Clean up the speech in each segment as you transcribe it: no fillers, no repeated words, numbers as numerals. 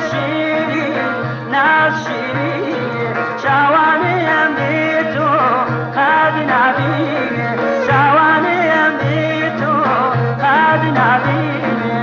شیرین ناز شیرین شوانیم بی تو قد نبینه شوانیم بی تو قد نبینه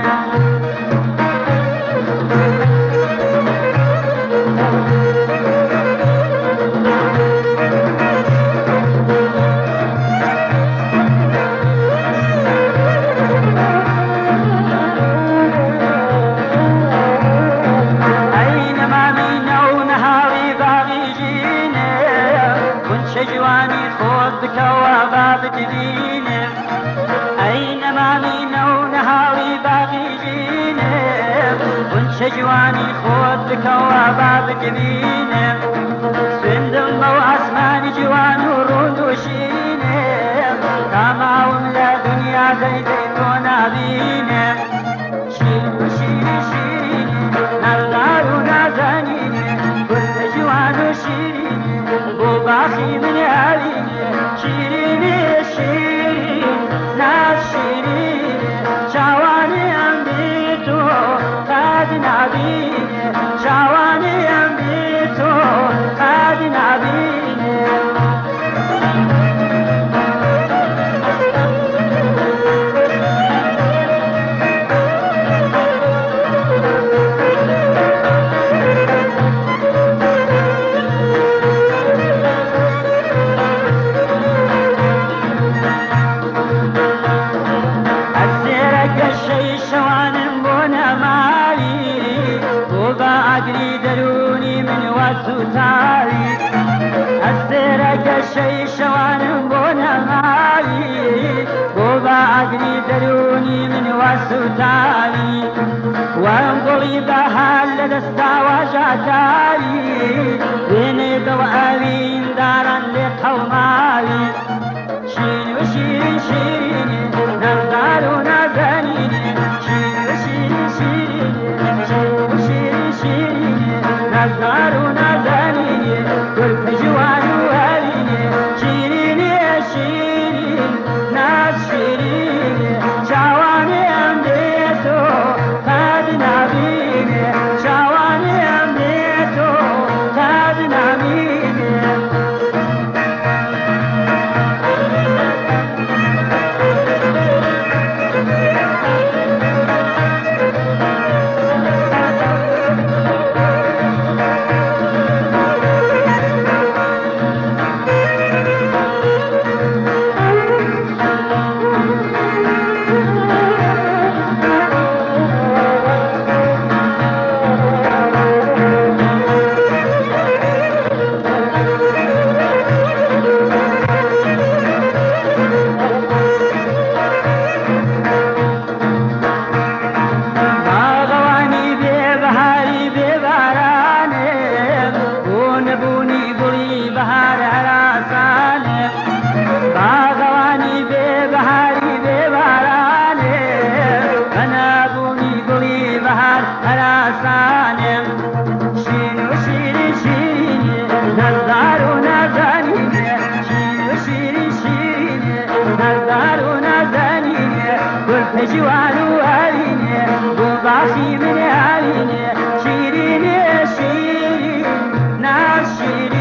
جواني خود بكوا باب جبينه أينما مينو نهاوي باقي جينه ونش جواني خود بكوا باب جبينه سندم مو عسماني جوان ورود وشينه كما وملا دنيا زي زيتونا بينه شيرين شيرين شيرين نردار ونازانينه كل جوان شيرين باخي من عاليني شيريني شيرين ناس شيرين شواني أمبيتو قاد نبيني شواني أمبيتو قاد نبيني أدري دروني من وسوتاري أسرك الشي شوان بونا مالي بوبا أدري دروني من وسوتاري وانقلي بحال لدستا وجاتاري بيني دوابين دارا لقوماري شين وشيرين شيرين نردار ونازانين شين وشيرين شيرين شين وشيرين شيرين نردار ونازانين كل جوان وهالين شيرين يا شيرين ناس شيرين شواني أمديتو قد نبيني شواني أمديتو قد نبيني جوان وهالين بوباخي من هالين شيرين يا شيرين ناس شيرين